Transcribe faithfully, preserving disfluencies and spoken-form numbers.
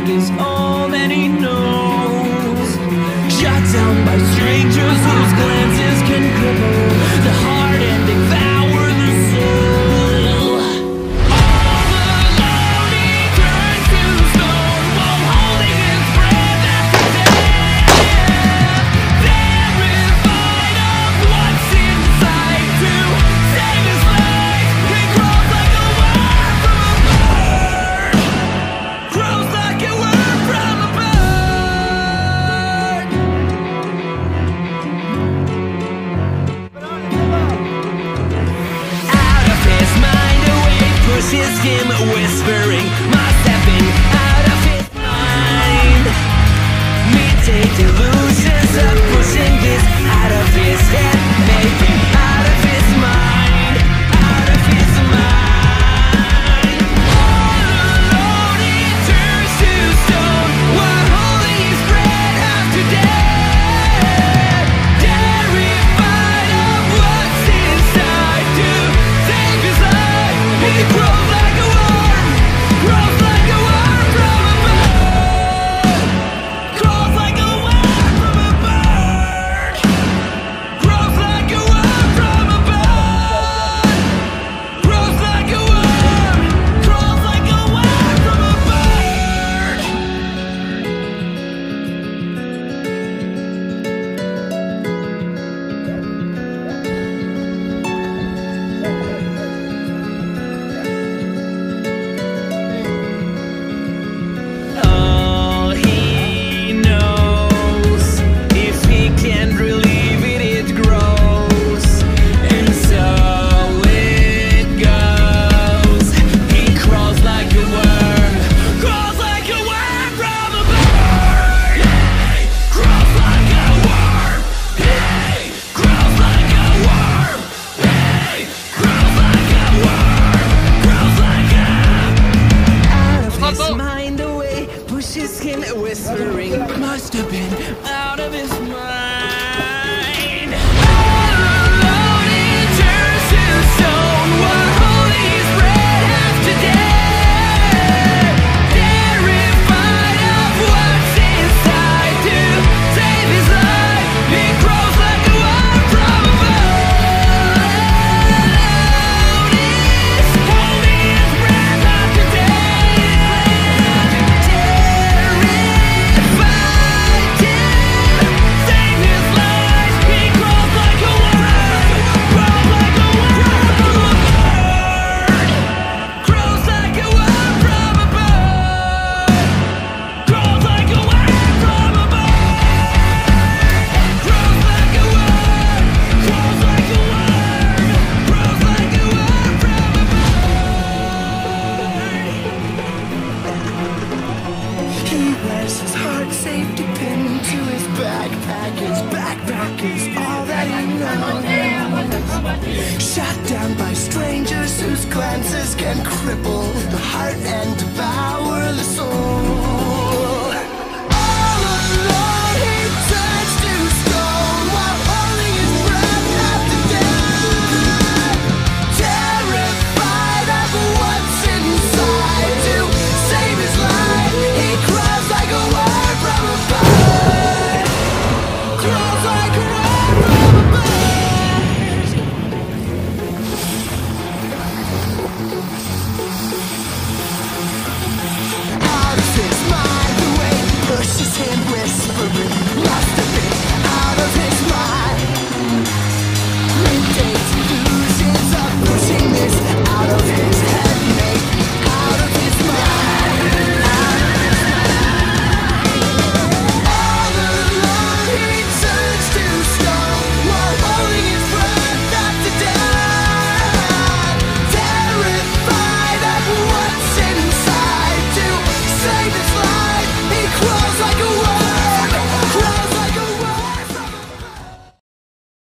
is all that he knows. Shot down by strangers whose glances can cripple the heart and devour the soul. All alone he turns to stone while holding his breath after death. Terrified of what's inside, to save his life he crawls like a worm from a bird. Crawls like a worm from a bird. Out of his mind, away pushes him, whispering, "My stepping out of his mind." Midday delusions of pushing this out of his head, maybe out of his mind, out of his mind. All alone he turns to stone while holding his breath after death. Terrified of what's inside, to save his life he crawls like a worm, crawls like a worm from a bird. Crawls like a worm from a bird. Crawls like a worm from a bird. Crawls like a worm. Crawls like a worm from a bird. All he knows, if he can't relieve it, it grows, and so it goes. He crawls like a worm, crawls like a worm from a bird. Hey, crawls like a worm. Hey, crawls like a worm. Hey, crawls like a worm. Crawls like a out of his mind, away pushes him, whispering, "Must have been out of his mind." All alone he turns to stone while holding his breath after death. Terrified of what's inside, to save his life he crawls like a worm from a bird. He's holding his breath after death. Terrified to save his life he crawls like a worm, crawls like a worm from a bird. Crawls like a worm from a bird. Crawls like a worm from a bird. Crawls like a worm. Crawls like a worm. Crawls like a worm from a bird. He wears his heart safety pin to his backpack. His backpack is all that he knows. Shot down by strangers whose glances can cripple the heart and devour